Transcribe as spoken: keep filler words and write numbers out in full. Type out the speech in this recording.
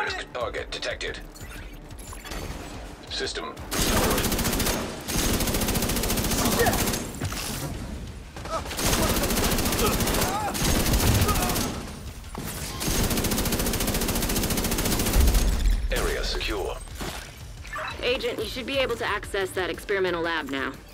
Masked target detected. System. Area secure. Agent, you should be able to access that experimental lab now.